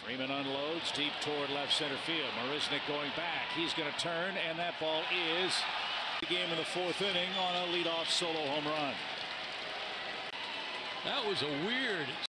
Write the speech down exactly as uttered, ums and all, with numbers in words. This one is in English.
Freeman unloads deep toward left center field. Marisnick going back. He's going to turn, and that ball is the game in the fourth inning on a leadoff solo home run. That was a weird